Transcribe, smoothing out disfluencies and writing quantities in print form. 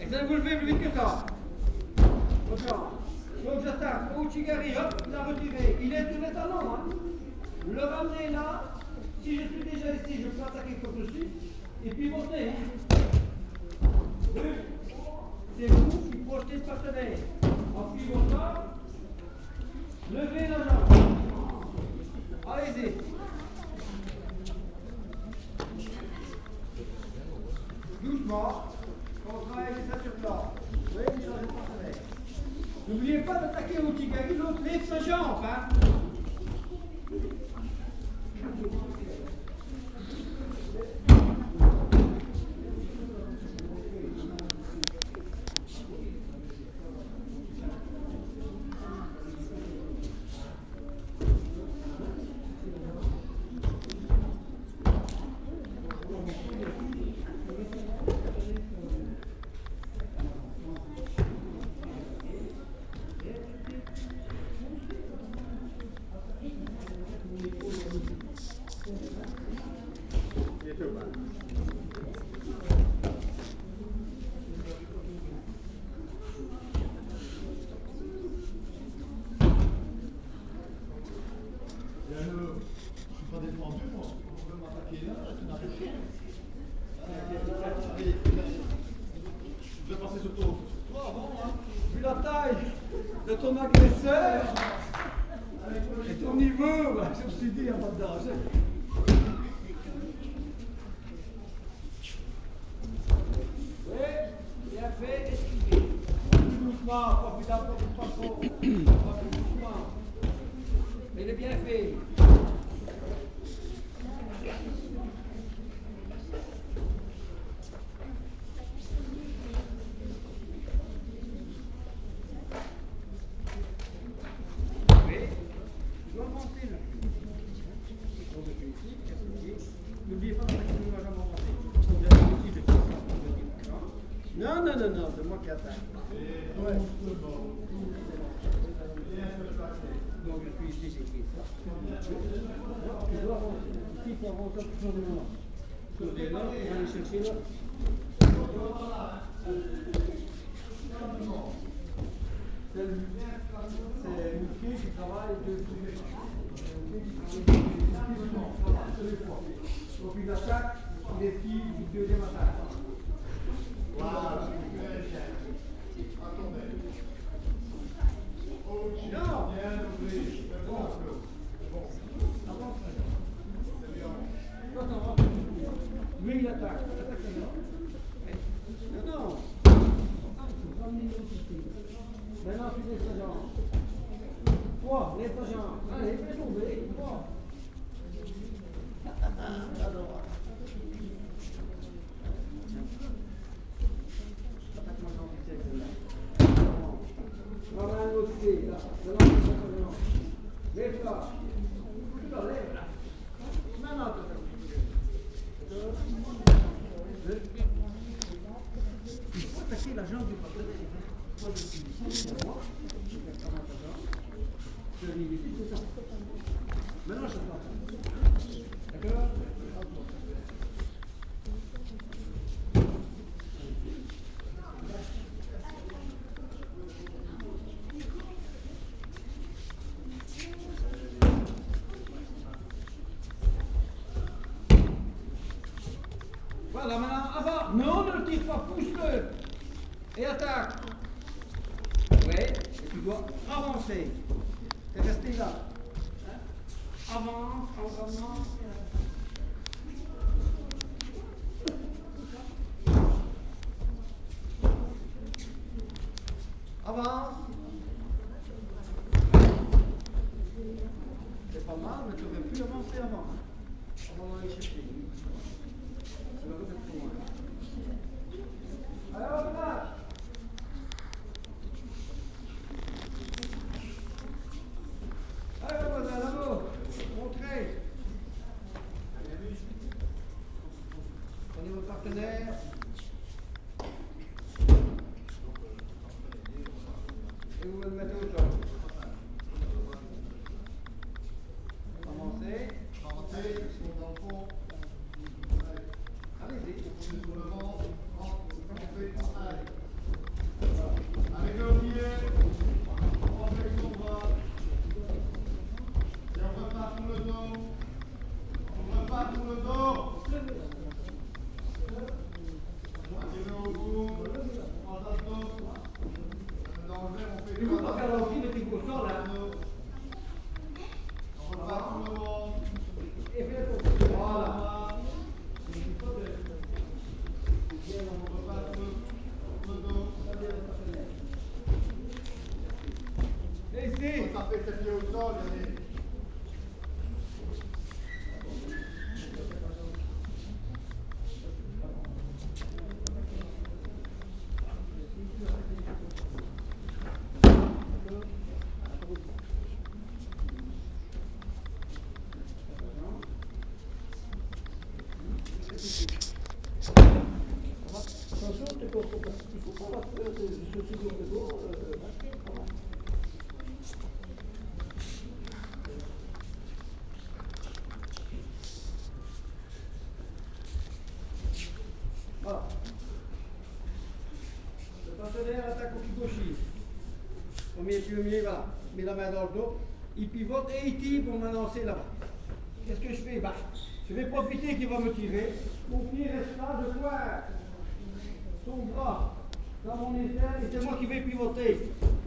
Vous allez vous lever plus vite que ça. Donc j'attaque au Chigari, hop, la retirer. Il est tout les talons, hein. Le ramener là. Si je suis déjà ici, je peux attaquer comme je suis. Et puis monter. C'est vous qui projetez le partenaire. En pivotant, levez la jambe. Allez-y. Doucement. On travaille les ceintures là. Oui, changez de partenaire. N'oubliez pas d'attaquer au Chigari, l'autre lève sa jambe, hein. Vu la taille de ton agresseur et ton niveau, bah, je me suis dit, il n'y a pas de danger. Oui, bien fait, esquivez. Plus doucement, pas plus d'un peu, pas trop. Pas plus doucement. Mais il est bien fait. N'oubliez pas d'attaquer la jambe avancée. Non, c'est moi qui attaque. Ouais. Donc je suis ici, j'ai pris ça. Tu dois avancer. Ici, il faut avancer toujours de moment. Sur des là, on va aller chercher là. C'est une fille qui travaille dessus. Donc une attaque, les filles du deuxième attaque. Voilà. Non. Lui il attaque. Non. Maintenant tu laisses ta jambe. 3, laisse ta jambe. Allez, fais tomber. 3. J'adore. On a un autre pied, là. Lève-toi. Lève là. Non, il faut attaquer la jambe du partenaire. Moi, je suis ici, c'est moi. Je fais ta jambe. Je vais ici, c'est ça. Maintenant, je t'entends. D'accord? Voilà, maintenant, avant. Non, ne le tire pas, pousse-le. Et attaque. Oui, et tu dois avancer. Et rester là. Hein? Avance, avance. Avance. C'est pas mal, mais tu aurais pu avancer avant. On va aller chercher. Ça va peut-être trop loin. Alors, on marche. Allez, voisin, là-bas. Montrez. Prenez votre partenaire. Et vous me le mettez au sol. Avancez. Avancez, ils sont dans le fond. Allez-y. Sur le vent, allez. sol, Yannick. Attention, il ne faut pas faire ce second de dos, basket, quand même. Voilà. Le partenaire attaque au kikoshi. Premier pionnier, voilà. Il met la main dans le dos, il pivote et il tire pour me lancer là-bas. Qu'est-ce que je fais? Bah, je vais profiter qu'il va me tirer. Mon pied reste là, je vois son bras dans mon aisselle et c'est moi qui vais pivoter.